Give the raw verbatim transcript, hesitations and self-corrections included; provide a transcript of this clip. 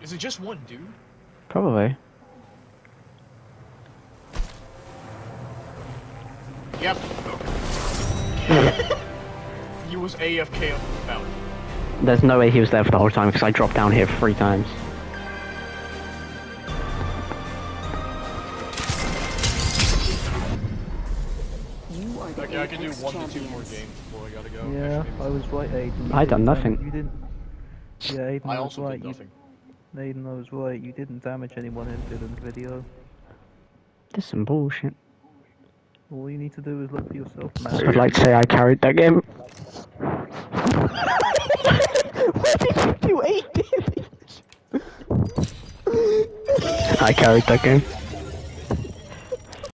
Is it just one dude? Probably. Yep. Okay. He was A F K on the mountain. There's no way he was there for the whole time because I dropped down here three times. You are the Okay, I can do Apex one to two champions. more games before I gotta go. Yeah, Actually, I was right, Aiden. You I done didn't nothing. damage- You didn't. Yeah, Aiden I was also right. did nothing. You, Aiden, I was right. You didn't damage anyone in Dylan's video. This is some bullshit. All you need to do is look for yourself, I'd man. like to say I carried that game. What did you do, Aiden? I carried that game.